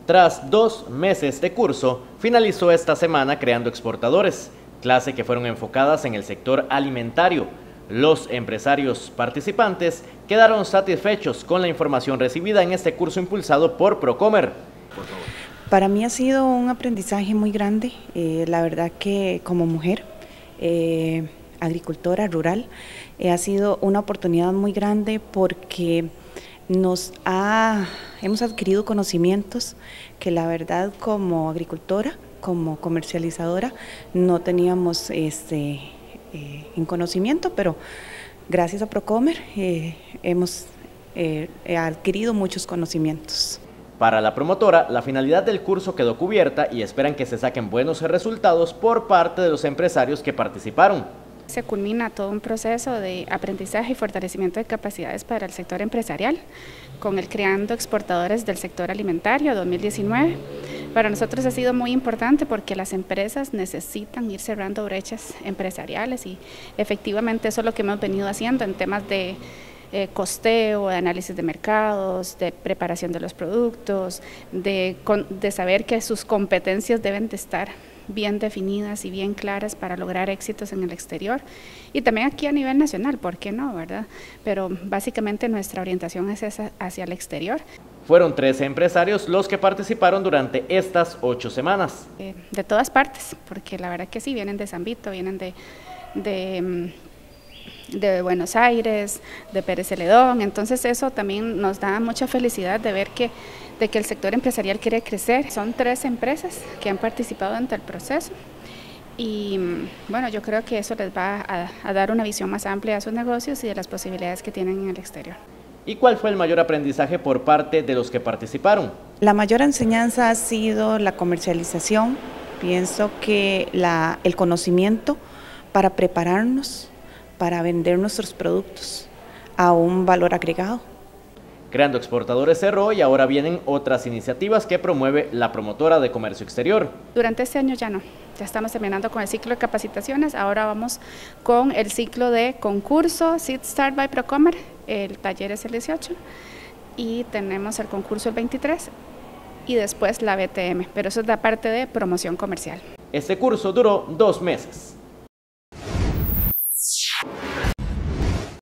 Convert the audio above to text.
Tras 2 meses de curso, finalizó esta semana Creando Exportadores, clase que fueron enfocadas en el sector alimentario. Los empresarios participantes quedaron satisfechos con la información recibida en este curso impulsado por Procomer. Para mí ha sido un aprendizaje muy grande, la verdad que como mujer, agricultora rural, ha sido una oportunidad muy grande porque hemos adquirido conocimientos que la verdad como agricultora, como comercializadora, no teníamos en conocimiento, pero gracias a Procomer hemos adquirido muchos conocimientos. Para la promotora, la finalidad del curso quedó cubierta y esperan que se saquen buenos resultados por parte de los empresarios que participaron. Se culmina todo un proceso de aprendizaje y fortalecimiento de capacidades para el sector empresarial con el Creando Exportadores del Sector Alimentario 2019. Para nosotros ha sido muy importante porque las empresas necesitan ir cerrando brechas empresariales y efectivamente eso es lo que hemos venido haciendo en temas de costeo, de análisis de mercados, de preparación de los productos, de saber que sus competencias deben de estar bien definidas y bien claras para lograr éxitos en el exterior y también aquí a nivel nacional, ¿por qué no, verdad? Pero básicamente nuestra orientación es esa, hacia el exterior. Fueron 13 empresarios los que participaron durante estas 8 semanas. De todas partes, porque la verdad que sí, vienen de San Vito, vienen de Buenos Aires, de Pérez Celedón, entonces eso también nos da mucha felicidad de ver que el sector empresarial quiere crecer. Son 3 empresas que han participado durante el proceso y bueno, yo creo que eso les va a dar una visión más amplia a sus negocios y de las posibilidades que tienen en el exterior. ¿Y cuál fue el mayor aprendizaje por parte de los que participaron? La mayor enseñanza ha sido la comercialización. Pienso que el conocimiento para prepararnos, para vender nuestros productos a un valor agregado. Creando Exportadores cerró y ahora vienen otras iniciativas que promueve la promotora de comercio exterior. Durante este año ya no, ya estamos terminando con el ciclo de capacitaciones, ahora vamos con el ciclo de concurso Seed Start by Procomer, el taller es el 18 y tenemos el concurso el 23 y después la BTM, pero eso es la parte de promoción comercial. Este curso duró 2 meses.